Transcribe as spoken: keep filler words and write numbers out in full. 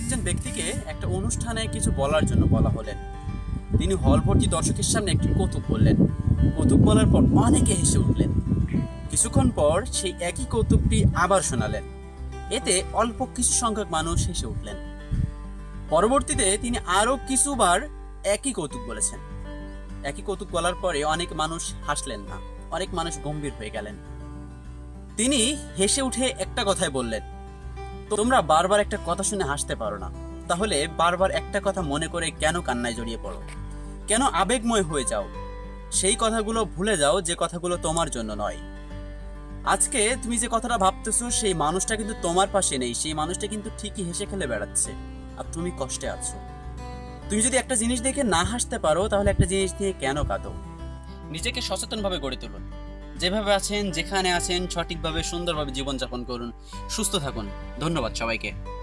একজন ব্যক্তিকে একটা অনুষ্ঠানে কিছু বলার জন্য বলা হলেন। তিনি হল ভর্তি দর্শকের সামনে একটি কৌতুক বললেন। কৌতুক বলার পর অনেকে হেসে উঠলেন। কিছুক্ষণ পর সেই একই কৌতুকটি আবার শোনালেন। এতে অল্প কিছু সংখ্যক মানুষ হেসে উঠলেন। পরবর্তীতে তিনি আরো কিছুবার একই কৌতুক বলেছেন। একই কৌতুক বলার পরে অনেক মানুষ হাসলেন না, অনেক মানুষ গম্ভীর হয়ে গেলেন। তিনি হেসে উঠে একটা কথাই বললেন, তোমরা বারবার একটা কথা শুনে হাসতে পারো না, তাহলে বারবার একটা কথা মনে করে কেন কান্নায় জড়িয়ে পড়ো, কেন আবেগময় হয়ে যাও? সেই কথাগুলো ভুলে যাও যে কথাগুলো তোমার জন্য নয়। আজকে তুমি যে কথাটা ভাবতেছো সেই মানুষটা কিন্তু তোমার পাশে নেই, সেই মানুষটা কিন্তু ঠিকই হেসে খেলে বেড়াচ্ছে, আর তুমি কষ্টে আছো। তুমি যদি একটা জিনিস দেখে না হাসতে পারো, তাহলে একটা জিনিস দিয়ে কেন কাঁদো? নিজেকে সচেতনভাবে গড়ে তুলুন। যেভাবে আছেন, যেখানে আছেন, সঠিকভাবে সুন্দরভাবে জীবনযাপন করুন। সুস্থ থাকুন। ধন্যবাদ সবাইকে।